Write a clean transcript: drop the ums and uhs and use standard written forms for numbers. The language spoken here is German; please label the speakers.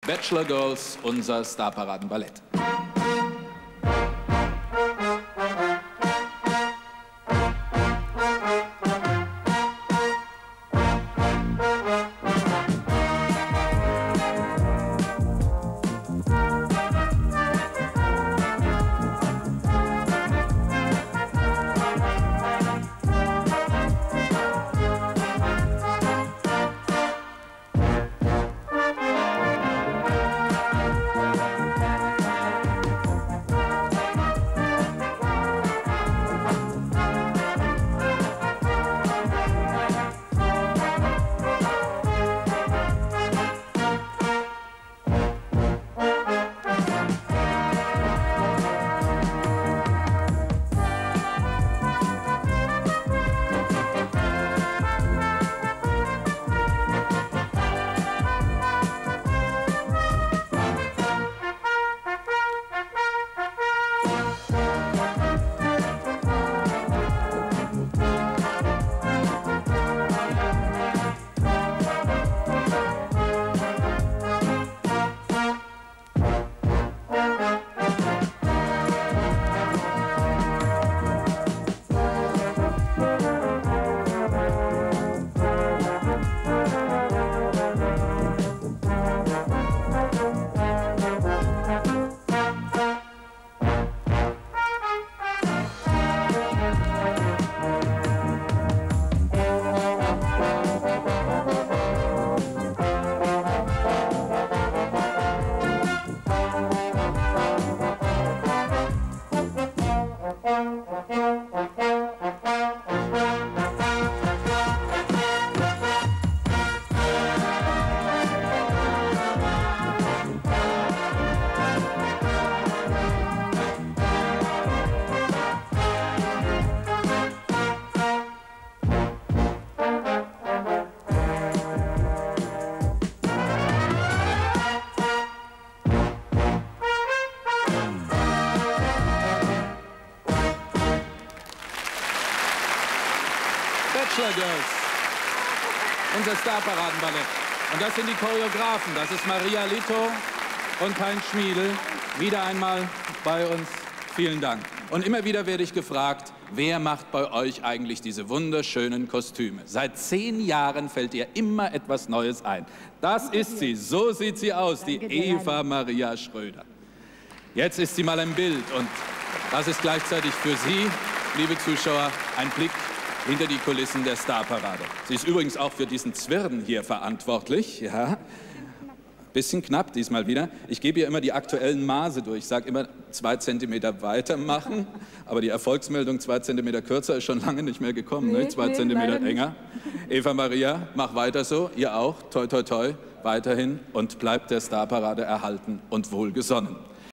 Speaker 1: Bachelor Girls, unser Starparadenballett. Bachelor Girls, unser Starparadenballett. Und das sind die Choreografen. Das ist Maria Lito und Hein Schmiedel. Wieder einmal bei uns. Vielen Dank. Und immer wieder werde ich gefragt, wer macht bei euch eigentlich diese wunderschönen Kostüme? Seit 10 Jahren fällt ihr immer etwas Neues ein. Das ist sie. So sieht sie aus, die Eva Maria Schröder. Jetzt ist sie mal im Bild. Und das ist gleichzeitig für Sie, liebe Zuschauer, ein Blick hinter die Kulissen der Starparade. Sie ist übrigens auch für diesen Zwirn hier verantwortlich. Ja. Bisschen knapp diesmal wieder. Ich gebe ihr immer die aktuellen Maße durch. Ich sage immer 2 Zentimeter weitermachen, aber die Erfolgsmeldung 2 Zentimeter kürzer ist schon lange nicht mehr gekommen. Ne? 2 Zentimeter enger. Eva Maria, mach weiter so. Ihr auch. Toi, toi, toi. Weiterhin und bleibt der Starparade erhalten und wohlgesonnen.